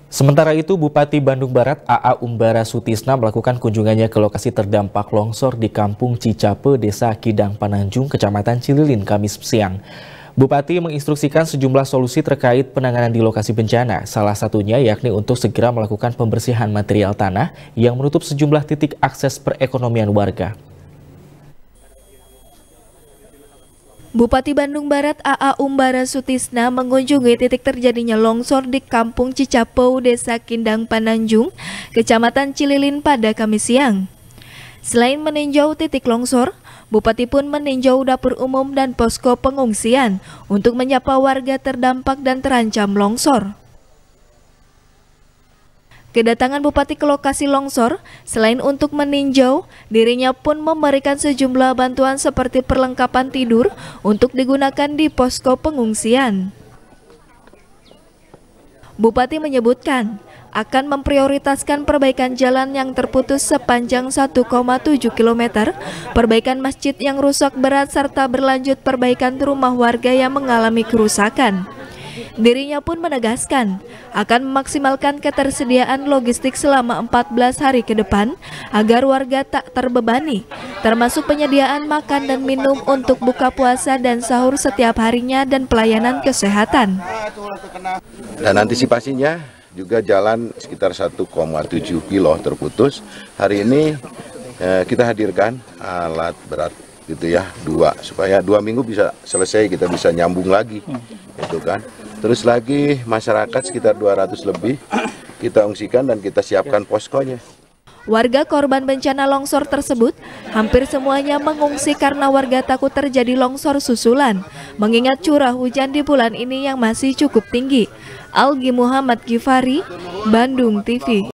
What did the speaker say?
Sementara itu, Bupati Bandung Barat AA Umbara Sutisna melakukan kunjungannya ke lokasi terdampak longsor di Kampung Cicape, Desa Kidang Pananjung, Kecamatan Cililin, Kamis siang. Bupati menginstruksikan sejumlah solusi terkait penanganan di lokasi bencana, salah satunya yakni untuk segera melakukan pembersihan material tanah yang menutup sejumlah titik akses perekonomian warga. Bupati Bandung Barat AA Umbara Sutisna mengunjungi titik terjadinya longsor di Kampung Cicape, Desa Kidang Pananjung, Kecamatan Cililin pada Kamis siang. Selain meninjau titik longsor, Bupati pun meninjau dapur umum dan posko pengungsian untuk menyapa warga terdampak dan terancam longsor. Kedatangan Bupati ke lokasi longsor, selain untuk meninjau, dirinya pun memberikan sejumlah bantuan seperti perlengkapan tidur untuk digunakan di posko pengungsian. Bupati menyebutkan akan memprioritaskan perbaikan jalan yang terputus sepanjang 1,7 km, perbaikan masjid yang rusak berat serta berlanjut perbaikan rumah warga yang mengalami kerusakan. Dirinya pun menegaskan akan memaksimalkan ketersediaan logistik selama 14 hari ke depan agar warga tak terbebani, termasuk penyediaan makan dan minum untuk buka puasa dan sahur setiap harinya dan pelayanan kesehatan. Dan antisipasinya juga jalan sekitar 1,7 kilo terputus. Hari ini kita hadirkan alat berat gitu ya, 2 supaya 2 minggu bisa selesai, kita bisa nyambung lagi gitu kan. Terus lagi masyarakat sekitar 200 lebih kita ungsikan dan kita siapkan poskonya. Warga korban bencana longsor tersebut hampir semuanya mengungsi karena warga takut terjadi longsor susulan, mengingat curah hujan di bulan ini yang masih cukup tinggi. Algi Muhammad Gifari, Bandung TV.